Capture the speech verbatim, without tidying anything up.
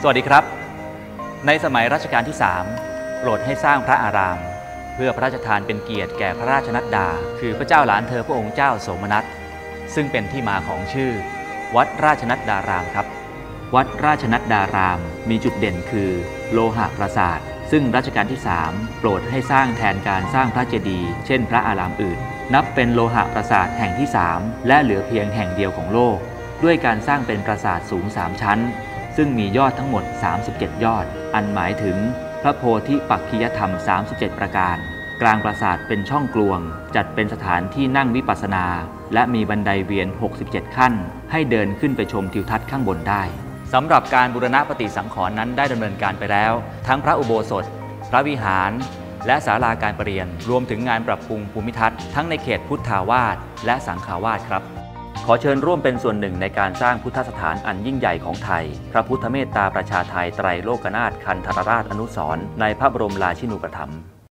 วัสดีครับในสมัยรัชกาลที่สามโปรดให้สร้างพระอารามเพื่อพระราชทานเป็นเกียรติแก่พระราชนัดดาคือพระเจ้าหลานเธอพระองค์เจ้าโสมนัสซึ่งเป็นที่มาของชื่อวัดราชนัดดารามครับวัดราชนัดดารามมีจุดเด่นคือโลหะปราสาทซึ่งรัชกาลที่สามโปรดให้สร้างแทนการสร้างพระเจดีย์เช่นพระอารามอื่นนับเป็นโลหะปราสาทแห่งที่สามและเหลือเพียงแห่งเดียวของโลกด้วยการสร้างเป็นปราสาทสูงสามชั้นซึ่งมียอดทั้งหมดสามสิบเจ็ดยอดอันหมายถึงพระโพธิปักขิยธรรมสามสิบเจ็ดประการกลางปราสาทเป็นช่องกลวงจัดเป็นสถานที่นั่งวิปัสสนาและมีบันไดเวียนหกสิบเจ็ดขั้นให้เดินขึ้นไปชมทิวทัศน์ข้างบนได้สำหรับการบูรณะปฏิสังขรณ์นั้นได้ดำเนินการไปแล้วทั้งพระอุโบสถพระวิหารและศาลาการประเรียนรวมถึงงานปรับปรุงภูมิทัศน์ทั้งในเขตพุทธาวาสและสังฆาวาสครับขอเชิญร่วมเป็นส่วนหนึ่งในการสร้างพุทธสถานอันยิ่งใหญ่ของไทยพระพุทธเมตตาประชาไทยไตรโลกนาถคันธรราชอนุสรณ์ในพระบรมราชินูปถัมภ์